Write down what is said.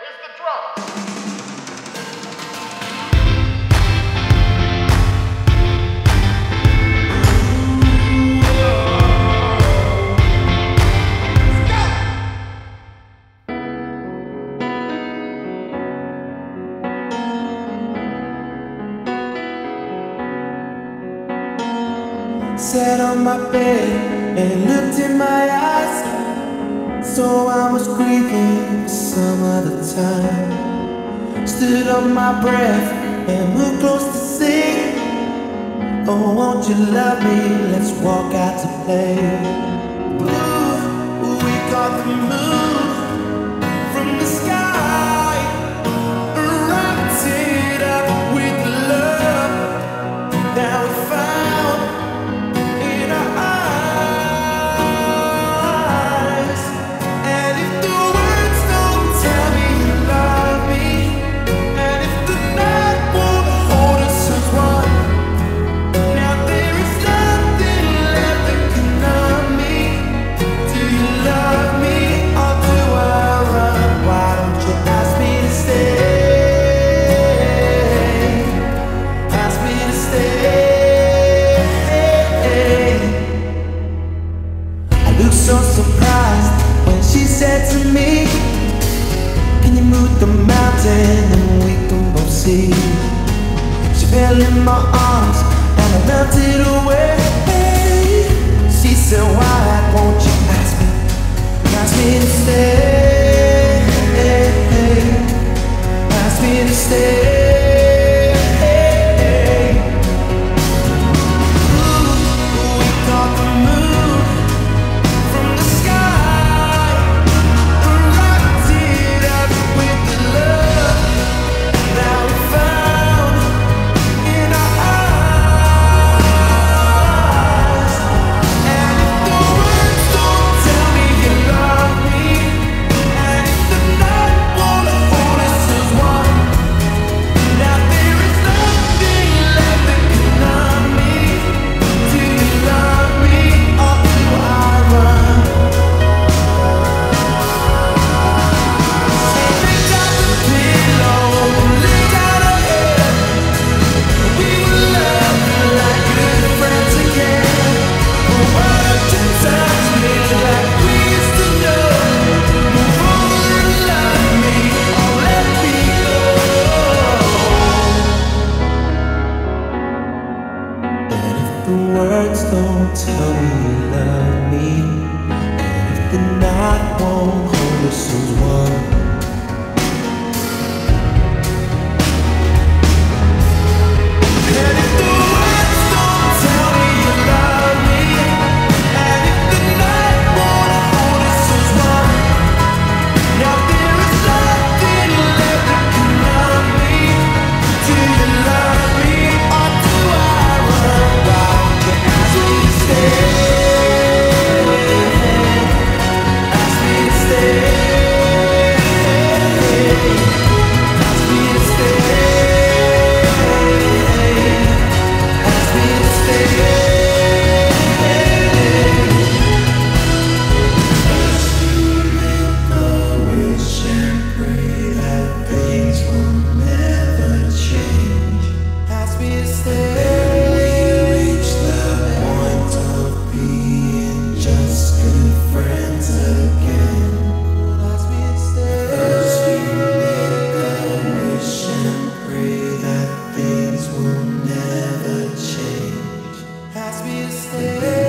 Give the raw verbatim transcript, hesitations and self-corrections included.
is the drum. Sat on my bed and looked in my eyes. So I was grieving for some other time. Stood on my breath and moved close to sing. Oh, won't you love me? Let's walk out to play. Ooh, we caught the moon from the sky, wrapped it up with love that we found in our eyes. And if the words don't tell me you love me, and if the night won't hold us as one, now there is nothing left that can numb me. Do you love me or do I run? Why don't you ask me to stay? Ask me to stay. I looked so surprised when she said to me, can you move the mountain and we can both see? She fell in my arms and I melted away. She said, why won't you ask me? Ask me to stay. Ask me to stay. Ooh, we caught the moon from the sky, wrapped it up with the love that we found in our eyes. And if the words don't tell me you love me, and if the night won't hold us as one, now there is nothing left that can numb me. Do you love me or do I run? Say, lay down the pillow, lay down our head. We will love like good friends again. But why don't you touch me like we used to know? Move over and love me or let me go. And if the words don't tell me you love me, and if the night won't hold us as one, and if the words don't tell me you love me, and if the night won't hold us as one, now there is nothing left that can numb me. Do you love me or do I run? Why don't you ask me to stay? Ask me to stay. Ask me to stay. Ask me to stay. Make a wish and pray that things will never change. Ask me to stay. We reach the point of being just good friends again. Ask me to stay. First we make a wish and pray that things will never change. Ask me to stay.